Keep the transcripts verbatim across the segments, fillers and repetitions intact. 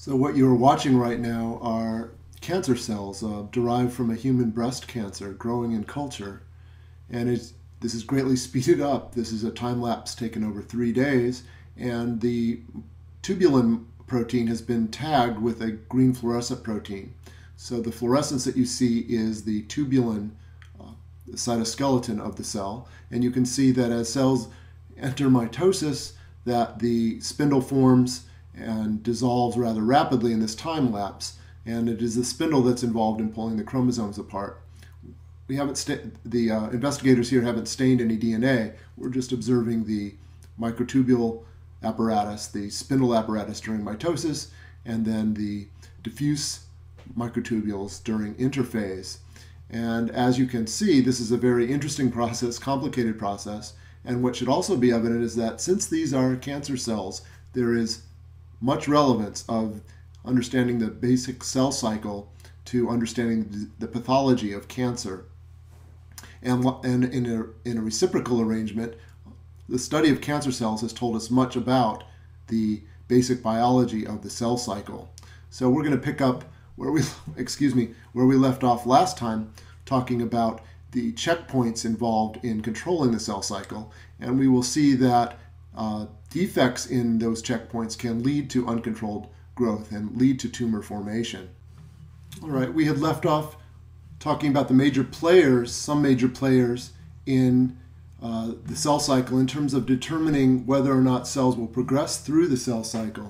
So what you're watching right now are cancer cells uh, derived from a human breast cancer growing in culture. And it's, this is greatly speeded up. This is a time lapse taken over three days. And the tubulin protein has been tagged with a green fluorescent protein. So the fluorescence that you see is the tubulin uh, cytoskeleton of the cell. And you can see that as cells enter mitosis, that the spindle forms and dissolves rather rapidly in this time lapse, and it is the spindle that's involved in pulling the chromosomes apart. We haven't the uh, investigators here haven't stained any D N A. We're just observing the microtubule apparatus, the spindle apparatus during mitosis, and then the diffuse microtubules during interphase. And as you can see, this is a very interesting process, complicated process. And what should also be evident is that since these are cancer cells, there is much relevance of understanding the basic cell cycle to understanding the pathology of cancer. And, and in, a, in a reciprocal arrangement, the study of cancer cells has told us much about the basic biology of the cell cycle. So we're going to pick up where we, excuse me, where we left off last time, talking about the checkpoints involved in controlling the cell cycle. And we will see that uh, defects in those checkpoints can lead to uncontrolled growth and lead to tumor formation. All right, we had left off talking about the major players, some major players in uh, the cell cycle in terms of determining whether or not cells will progress through the cell cycle.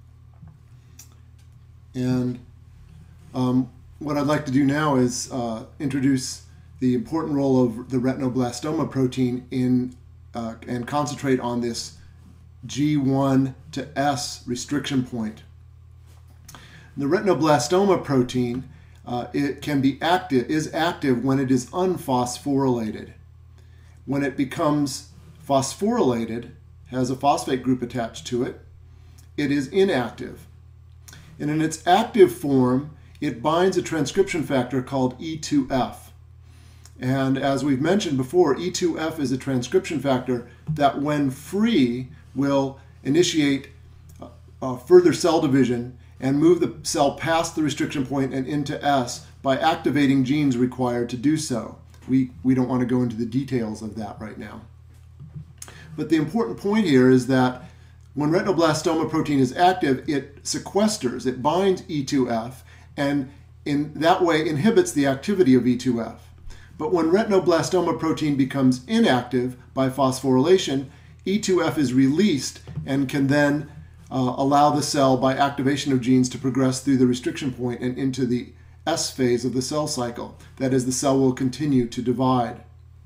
And um, what I'd like to do now is uh, introduce the important role of the retinoblastoma protein in uh, and concentrate on this G one to S restriction point. The retinoblastoma protein uh, it can be active, is active when it is unphosphorylated. When it becomes phosphorylated, has a phosphate group attached to it, it is inactive. And in its active form, it binds a transcription factor called E two F. And as we've mentioned before, E two F is a transcription factor that when free will initiate uh, further cell division and move the cell past the restriction point and into S by activating genes required to do so. We, we don't want to go into the details of that right now. But the important point here is that when retinoblastoma protein is active, it sequesters, it binds E two F, and in that way inhibits the activity of E two F. But when retinoblastoma protein becomes inactive by phosphorylation, E two F is released and can then uh, allow the cell, by activation of genes, to progress through the restriction point and into the S phase of the cell cycle. That is, the cell will continue to divide.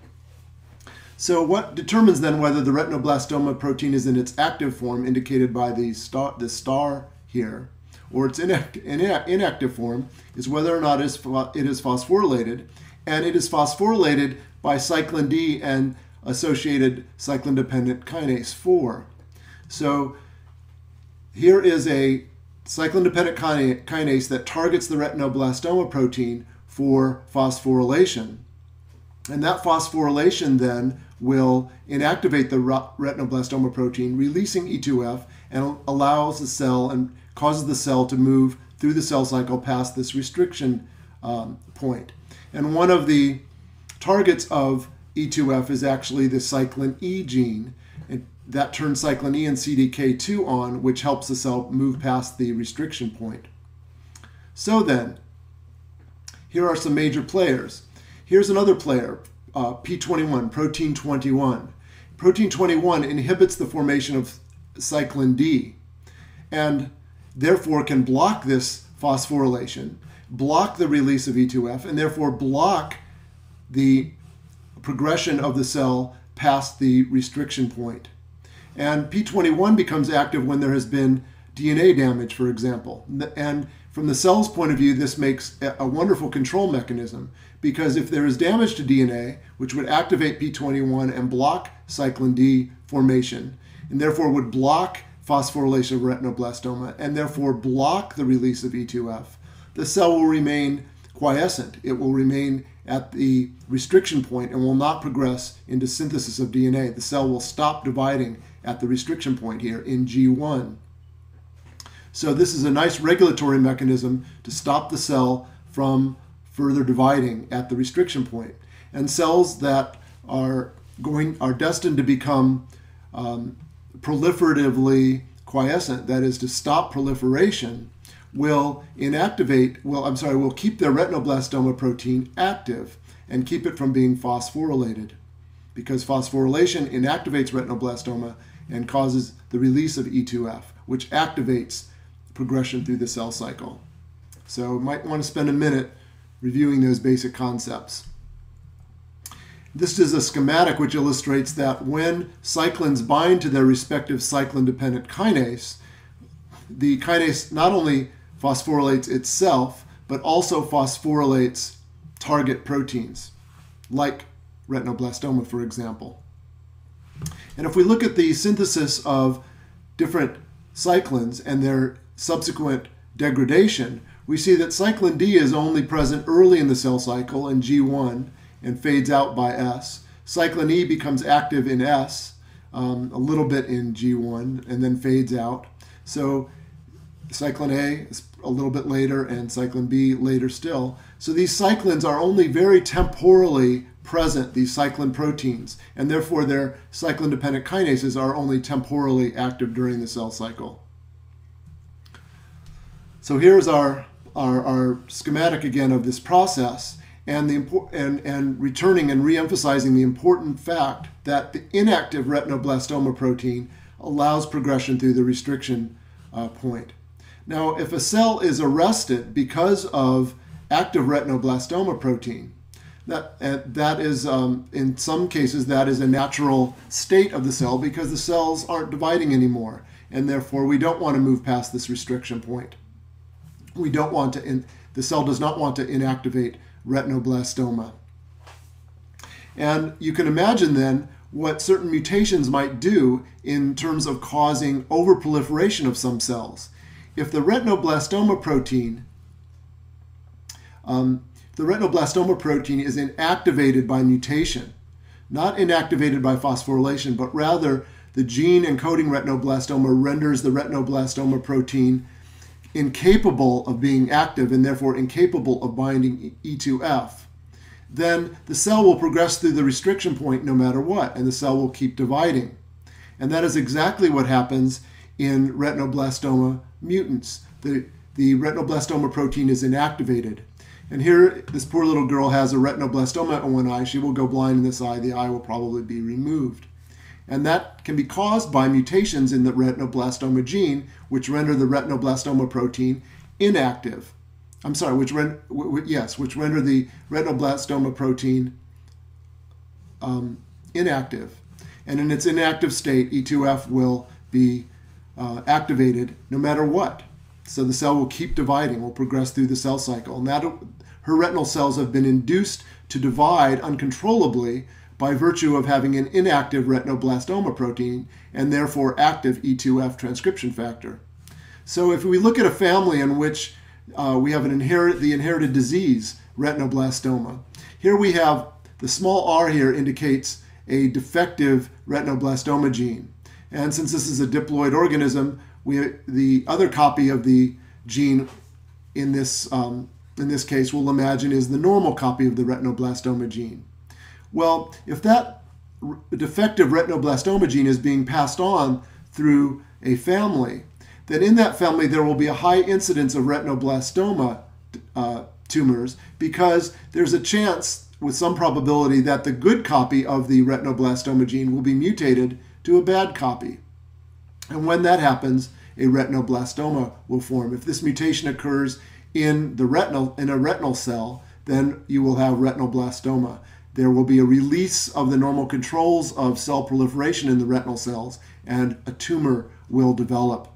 So what determines then whether the retinoblastoma protein is in its active form, indicated by the star, the star here, or its inact, inactive form, is whether or not it is, it is phosphorylated. And it is phosphorylated by cyclin D and associated cyclin-dependent kinase four. So here is a cyclin-dependent kinase that targets the retinoblastoma protein for phosphorylation. And that phosphorylation then will inactivate the retinoblastoma protein, releasing E two F, and allows the cell and causes the cell to move through the cell cycle past this restriction um, point. And one of the targets of E two F is actually the cyclin E gene. And that turns cyclin E and C D K two on, which helps the cell move past the restriction point. So then, here are some major players. Here's another player, uh, P twenty-one, protein twenty-one. Protein twenty-one inhibits the formation of cyclin D and therefore can block this phosphorylation, block the release of E two F, and therefore block the progression of the cell past the restriction point. And P twenty-one becomes active when there has been D N A damage, for example. And from the cell's point of view, this makes a wonderful control mechanism, because if there is damage to D N A, which would activate P twenty-one and block cyclin D formation, and therefore would block phosphorylation of retinoblastoma, and therefore block the release of E two F, the cell will remain quiescent. It will remain at the restriction point and will not progress into synthesis of D N A. The cell will stop dividing at the restriction point here in G one. So this is a nice regulatory mechanism to stop the cell from further dividing at the restriction point. And cells that are going are destined to become um, proliferatively quiescent, that is to stop proliferation, will inactivate, will, I'm sorry, will keep their retinoblastoma protein active and keep it from being phosphorylated, because phosphorylation inactivates retinoblastoma and causes the release of E two F, which activates progression through the cell cycle. So you might want to spend a minute reviewing those basic concepts. This is a schematic which illustrates that when cyclins bind to their respective cyclin-dependent kinase, the kinase not only phosphorylates itself, but also phosphorylates target proteins, like retinoblastoma, for example. And if we look at the synthesis of different cyclins and their subsequent degradation, we see that cyclin D is only present early in the cell cycle in G one and fades out by S. Cyclin E becomes active in S, um, a little bit in G one, and then fades out. So cyclin A is a little bit later and cyclin B later still. So these cyclins are only very temporally present, these cyclin proteins, and therefore their cyclin-dependent kinases are only temporally active during the cell cycle. So here's our, our, our schematic again of this process, and, the, and, and returning and re-emphasizing the important fact that the inactive retinoblastoma protein allows progression through the restriction uh, point. Now, if a cell is arrested because of active retinoblastoma protein, that, uh, that is, um, in some cases, that is a natural state of the cell because the cells aren't dividing anymore, and therefore we don't want to move past this restriction point. We don't want to, in, the cell does not want to inactivate retinoblastoma. And you can imagine then what certain mutations might do in terms of causing overproliferation of some cells. If the retinoblastoma protein, um, the retinoblastoma protein is inactivated by mutation, not inactivated by phosphorylation, but rather the gene encoding retinoblastoma renders the retinoblastoma protein incapable of being active and therefore incapable of binding E two F, then the cell will progress through the restriction point no matter what, and the cell will keep dividing. And that is exactly what happens in retinoblastoma mutants. The, the retinoblastoma protein is inactivated. And here, this poor little girl has a retinoblastoma in one eye. She will go blind in this eye. The eye will probably be removed. And that can be caused by mutations in the retinoblastoma gene, which render the retinoblastoma protein inactive. I'm sorry, which rend, w w yes, which render the retinoblastoma protein um, inactive. And in its inactive state, E two F will be uh, activated no matter what. So the cell will keep dividing, will progress through the cell cycle. And that, her retinal cells have been induced to divide uncontrollably by virtue of having an inactive retinoblastoma protein and therefore active E two F transcription factor. So if we look at a family in which uh, we have an inherit, the inherited disease, retinoblastoma, here we have the small r here indicates a defective retinoblastoma gene. And since this is a diploid organism, we, the other copy of the gene in this, um, in this case we'll imagine is the normal copy of the retinoblastoma gene. Well, if that defective retinoblastoma gene is being passed on through a family, then in that family there will be a high incidence of retinoblastoma uh, tumors because there's a chance with some probability that the good copy of the retinoblastoma gene will be mutated to a bad copy. And when that happens, a retinoblastoma will form. If this mutation occurs in the retinal, in a retinal cell, then you will have retinoblastoma. There will be a release of the normal controls of cell proliferation in the retinal cells, and a tumor will develop.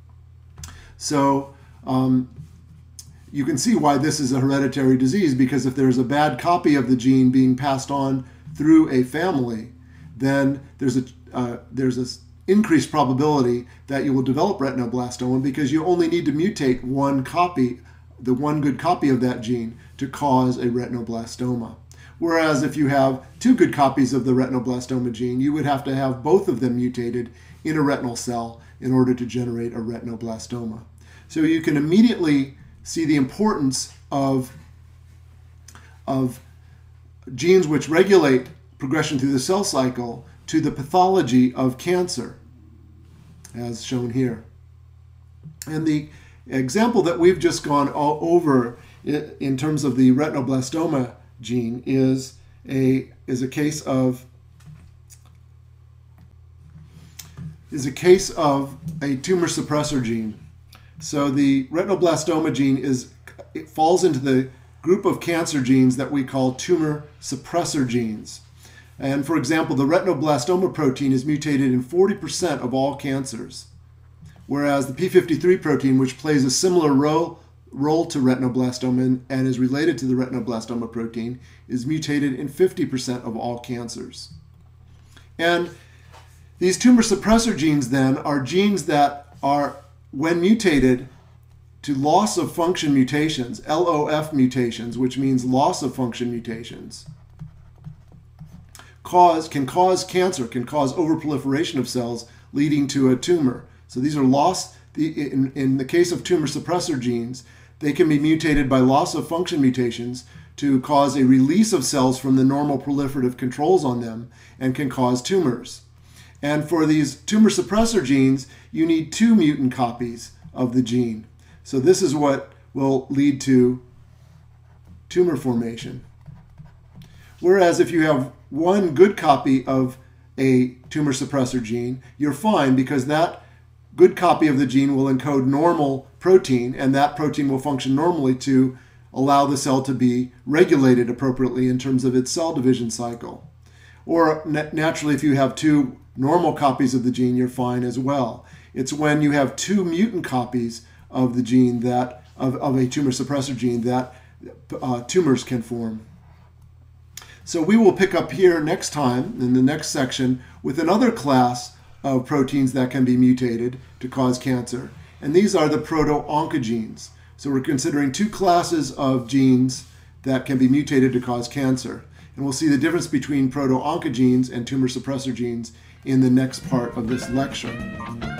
So um, you can see why this is a hereditary disease, because if there's a bad copy of the gene being passed on through a family, then there's a uh, there's an increased probability that you will develop retinoblastoma because you only need to mutate one copy, the one good copy of that gene, to cause a retinoblastoma. Whereas if you have two good copies of the retinoblastoma gene, you would have to have both of them mutated in a retinal cell in order to generate a retinoblastoma. So you can immediately see the importance of, of genes which regulate progression through the cell cycle to the pathology of cancer, as shown here. And the example that we've just gone all over in terms of the retinoblastoma gene is a is a case of is a case of a tumor suppressor gene. So the retinoblastoma gene is it falls into the group of cancer genes that we call tumor suppressor genes. And for example, the retinoblastoma protein is mutated in forty percent of all cancers, whereas the p fifty-three protein, which plays a similar role, role to retinoblastoma and, and is related to the retinoblastoma protein, is mutated in fifty percent of all cancers. And these tumor suppressor genes then are genes that are, when mutated to loss of function mutations, L O F mutations, which means loss of function mutations, cause can cause cancer, can cause overproliferation of cells leading to a tumor. So these are lost, the, in, in the case of tumor suppressor genes, they can be mutated by loss of function mutations to cause a release of cells from the normal proliferative controls on them and can cause tumors. And for these tumor suppressor genes, you need two mutant copies of the gene. So this is what will lead to tumor formation. Whereas if you have one good copy of a tumor suppressor gene, you're fine because that good copy of the gene will encode normal protein, and that protein will function normally to allow the cell to be regulated appropriately in terms of its cell division cycle. Or naturally, if you have two normal copies of the gene, you're fine as well. It's when you have two mutant copies of the gene that of, of a tumor suppressor gene that uh, tumors can form. So we will pick up here next time in the next section with another class of proteins that can be mutated to cause cancer. And these are the proto-oncogenes. So we're considering two classes of genes that can be mutated to cause cancer. And we'll see the difference between proto-oncogenes and tumor suppressor genes in the next part of this lecture.